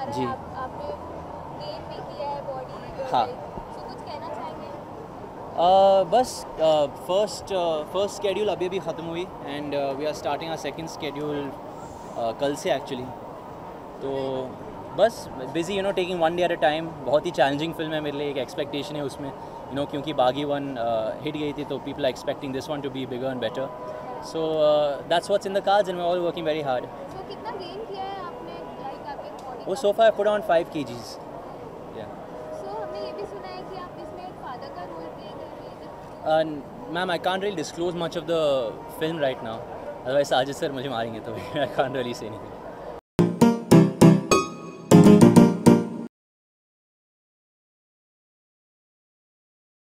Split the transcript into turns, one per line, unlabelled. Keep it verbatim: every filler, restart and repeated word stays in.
रहा
जी
है, आप, आपने गेन भी किया है बॉडी,
हाँ
सो कुछ कहना चाहेंगे?
uh, बस फर्स्ट फर्स्ट स्केड्यूल अभी अभी ख़त्म हुई and we are starting our second schedule कल से एक्चुअली। तो बस busy you know taking one day at a time. बहुत ही चैलेंजिंग फिल्म है मेरे लिए, एक एक्सपेक्टेशन है उसमें यू नो क्योंकि बागी वन हिट गई थी तो people are expecting this one to be bigger and better. So that's what's in the cards and we are all working very hard.
So कितना गेन किया है आपने, लाइक आपकी बॉडी
वो
का?
Sofa I put on five kgs. या
so हमने ये भी सुना है कि आप इसमें एक फादर का रोल प्ले कर रहे हैं।
Ma'am I can't really disclose much of the film right now, otherwise Sajid sir मुझे मारेंगे तो I can't really say anything.